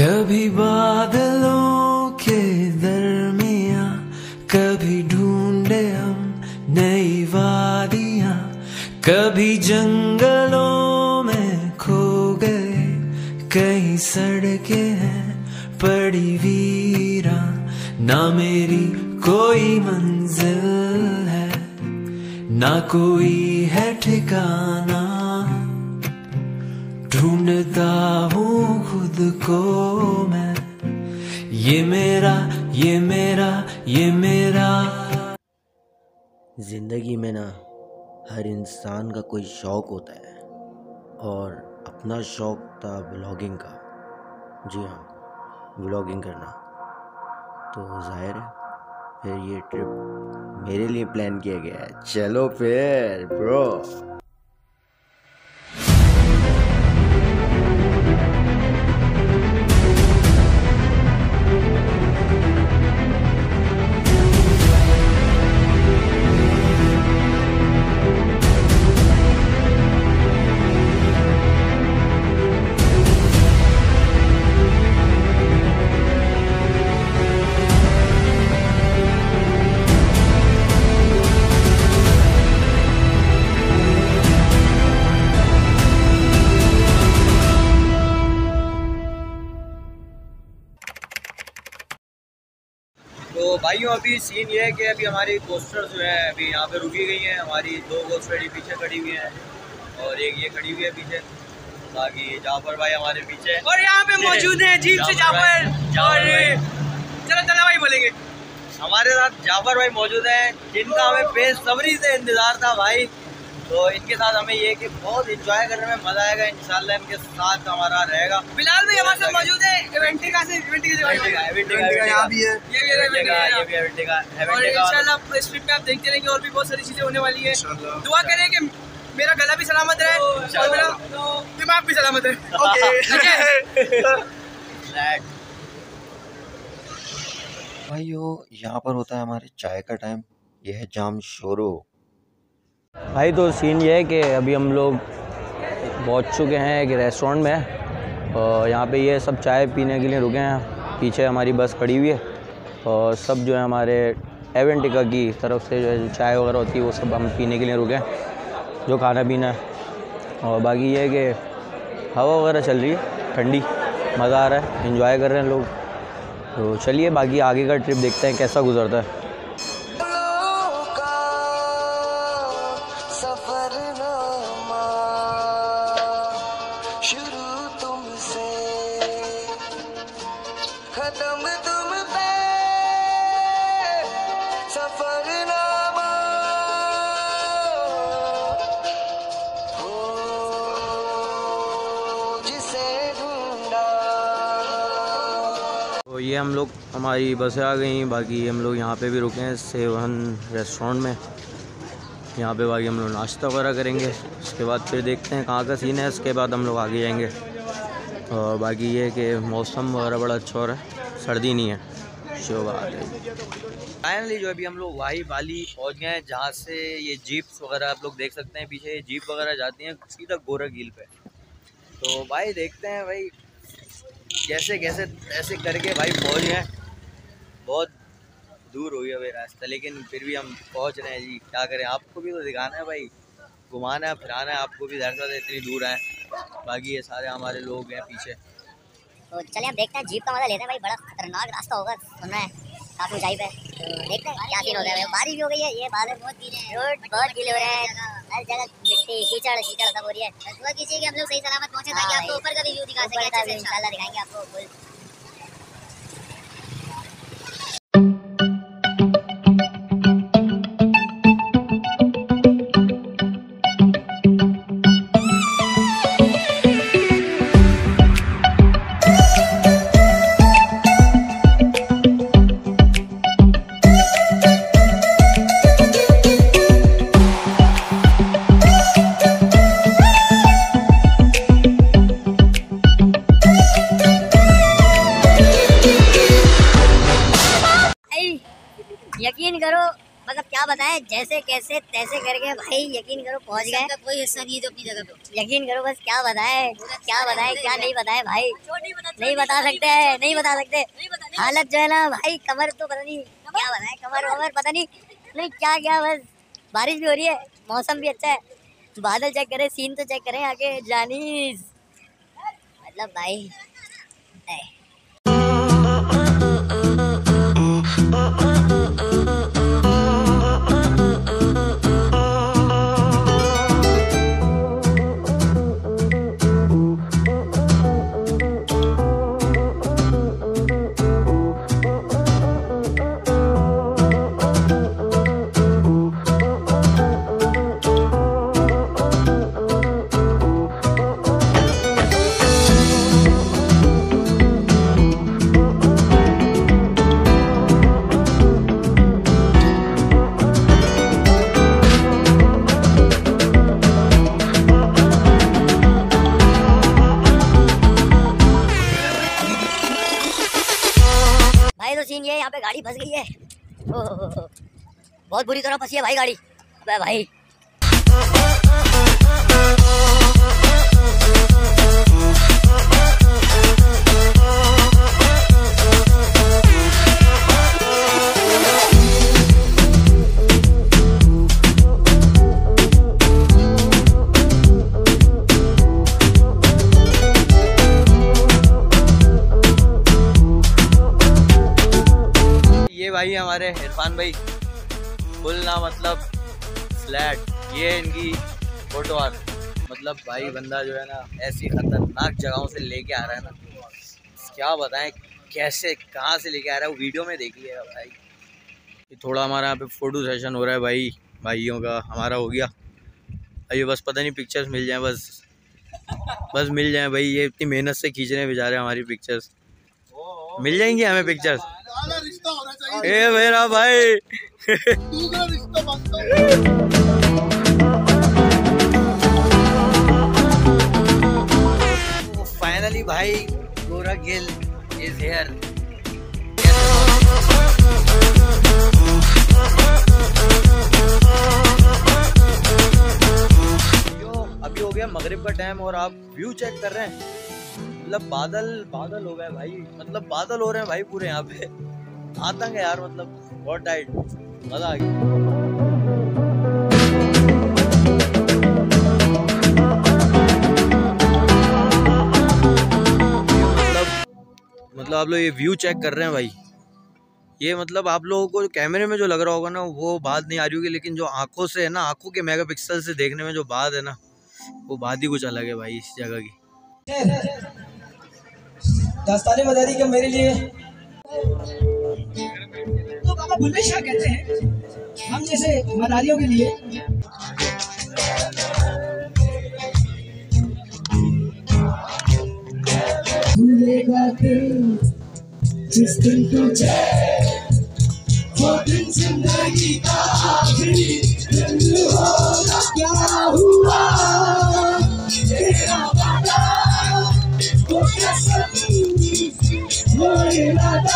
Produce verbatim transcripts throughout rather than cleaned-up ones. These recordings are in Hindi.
कभी बादलों के दरमिया, कभी ढूंढे हम नई वादियां, कभी जंगलों में खो गए, कहीं सड़कें हैं पड़ी वीरा, ना मेरी कोई मंजिल है, ना कोई है ठिकाना, ढूंढता हूँ खुद को मैं, ये मेरा ये मेरा ये मेरा। जिंदगी में ना हर इंसान का कोई शौक होता है और अपना शौक था व्लॉगिंग का। जी हाँ, व्लॉगिंग करना। तो जाहिर है फिर ये ट्रिप मेरे लिए प्लान किया गया है। चलो फिर ब्रो। तो भाइयों अभी सीन ये है कि अभी हमारी कोस्टर जो है अभी यहाँ पे रुकी गई हैं। हमारी दो कोस्टर पीछे खड़ी हुई हैं और एक ये खड़ी हुई है पीछे। बाकी जाफर भाई हमारे पीछे और यहाँ पे मौजूद है जीप से जाफर। और चलो चलो भाई बोलेंगे। हमारे साथ जाफर भाई मौजूद हैं जिनका हमें बेसब्री से इंतजार था भाई। तो इनके साथ हमें ये कि बहुत इंजॉय करने में मजा आएगा। इंशाल्लाह इनके साथ हमारा रहेगा। बिलाल भाई हमारे साथ मौजूद है इवेंटिका से। इवेंटिका यहाँ भी है, ये भी है इवेंटिका। और इंशाल्लाह इस ट्रिप में आप देखते रहेंगे और भी बहुत सारी चीजें होने वाली है। दुआ करें कि मेरा गला भी सलामत रहे और मेरा दिमाग भी सलामत रहे। भाइयों यहाँ पर होता है हमारे चाय का टाइम। यह है जाम शोरो। भाई तो सीन ये है कि अभी हम लोग पहुंच चुके हैं एक रेस्टोरेंट में और यहाँ पे ये सब चाय पीने के लिए रुके हैं। पीछे हमारी बस खड़ी हुई है और सब जो है हमारे एवेंटिका की तरफ से जो है चाय वगैरह होती है वो सब हम पीने के लिए रुके हैं, जो खाना पीना है। और बाकी ये है कि हवा वगैरह चल रही है ठंडी, मज़ा आ रहा है, एंजॉय कर रहे हैं लोग। तो चलिए बाकी आगे का ट्रिप देखते हैं कैसा गुजरता है। तो ये हम लोग हमारी बसें आ गई। बाकी हम लोग यहाँ पे भी रुके हैं सेवन रेस्टोरेंट में। यहाँ पे बाकी हम लोग नाश्ता वगैरह करेंगे। उसके बाद फिर देखते हैं कहाँ का सीन है। उसके बाद हम लोग आगे जाएंगे। और बाकी ये कि मौसम वगैरह बड़ा अच्छा हो रहा है, सर्दी नहीं है। शो बात है। फाइनली जो अभी हम लोग वाही वाली पहुँच गए हैं जहाँ से ये जीप्स वगैरह आप लोग देख सकते हैं पीछे। ये जीप वगैरह जाती हैं सीधा गोरख झील पे। तो भाई देखते हैं भाई कैसे कैसे ऐसे करके भाई पहुँच गए। बहुत दूर हो गया भाई रास्ता, लेकिन फिर भी हम पहुँच रहे हैं जी। क्या करें, आपको भी तो दिखाना है भाई, घुमाना है फिराना है आपको भी। दरअसल से इतनी दूर आए। बाकी ये सारे हमारे लोग हैं पीछे। तो चलिए अब देखते हैं, जीप का मजा लेते हैं भाई। बड़ा खतरनाक रास्ता होगा सुनना है, काफी ऊंचाई पे। तो देखते हैं क्या सीन होता है। बारिश भी हो गई है, ये बादल बहुत गीले हैं, रोड बहुत गीले हो रहे हैं, हर जगह मिट्टी कीचड़ कीचड़ सब हो रही है। दुआ कीजिए कि हम लोग सही सलामत पहुंचे ताकि आपको ऊपर का भी व्यू दिखा सकें अच्छे से। इंशाल्लाह दिखाएंगे आपको फुल। बताए जैसे कैसे तैसे करके भाई यकीन करो पहुंच गए। कोई हिस्सा नहीं है जो अपनी जगह पे। यकीन करो बस क्या बताए क्या बताए क्या नहीं बताए भाई, नहीं बता सकते हैं नहीं बता सकते। हालत जो है ना भाई, कमर तो पता नहीं क्या बताए, कमर वमर पता नहीं नहीं क्या क्या। बस बारिश भी हो रही है, मौसम भी अच्छा है, बादल चेक करें, सीन तो चेक करें आगे जानीज मतलब भाई। तो सीन ये यहाँ पे गाड़ी फंस गई है। ओ, ओ, ओ, बहुत बुरी तरह फंसी है भाई गाड़ी। अबे भाई ये भाई हमारे इरफान भाई फुल ना मतलब फ्लैट, ये इनकी फोटो आर मतलब भाई बंदा जो है ना ऐसी खतरनाक जगहों से लेके आ रहा है ना, क्या बताएं कैसे कहाँ से लेके आ रहा है वो वीडियो में देखिएगा भाई। ये थोड़ा हमारा यहाँ पे फ़ोटो सेशन हो रहा है भाई, भाइयों का हमारा हो गया अभी, बस पता नहीं पिक्चर्स मिल जाएं, बस बस मिल जाएं भाई। ये इतनी मेहनत से खींच रहे हैं बेचारे, हमारी पिक्चर्स मिल जाएंगी हमें पिक्चर्स। ए मेरा भाई फाइनली भाई गोरा गिल इज हियर। अभी हो गया मगरिब का टाइम और आप व्यू चेक कर रहे हैं, मतलब बादल बादल हो गए भाई, मतलब बादल हो रहे हैं भाई पूरे यहाँ पे। आतंक है यार, मतलब बहुत टाइट, मजा आ गया। मतलब मतलब आप लोग ये व्यू चेक कर रहे हैं भाई, ये मतलब आप लोगों को कैमरे में जो लग रहा होगा ना वो बात नहीं आ रही होगी, लेकिन जो आंखों से है ना, आंखों के मेगापिक्सल से देखने में जो बात है ना, वो बात ही कुछ अलग है भाई इस जगह की। दास्ताने मदारी का मेरे लिए तो बाबा बुल्ले शाह कहते हैं, हम जैसे मदारियों के लिए भूलेगा दिल जिस दिन तुझे, वो दिन जिंदगी का आखिरी दिन होगा। क्या हुआ तेरा वादा, वो कसम वो इरादा।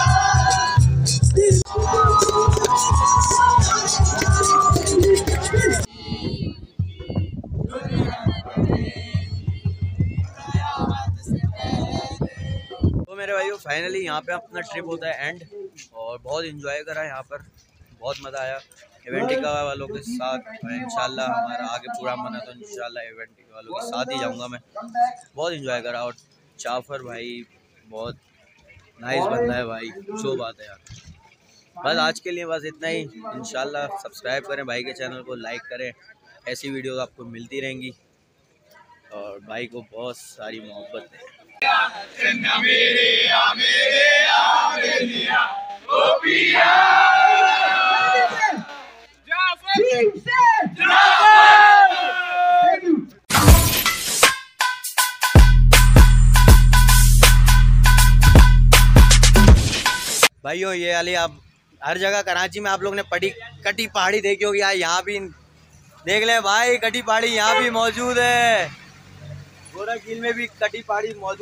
तो मेरे भाइयों फाइनली यहाँ पे अपना ट्रिप होता है एंड, और बहुत इंजॉय करा यहाँ पर, बहुत मज़ा आया इवेंटिका वालों के साथ। इंशाल्लाह हमारा आगे पूरा मन है तो इंशाल्लाह इवेंटिका वालों के साथ ही जाऊँगा मैं। बहुत इंजॉय करा, और जाफर भाई बहुत नाइस बंदा है भाई, जो बात है यार। बस आज के लिए बस इतना ही, इंशाल्लाह सब्सक्राइब करें भाई के चैनल को, लाइक करें, ऐसी वीडियोस आपको मिलती रहेंगी, और भाई को बहुत सारी मोहब्बत है। भाइयों ये वाली आप हर जगह कराची में आप लोग ने पड़ी कटी पहाड़ी देखी होगी, यहाँ भी देख ले भाई, कटी पहाड़ी यहाँ भी मौजूद है, गोरा झील में भी कटी पहाड़ी मौजूद।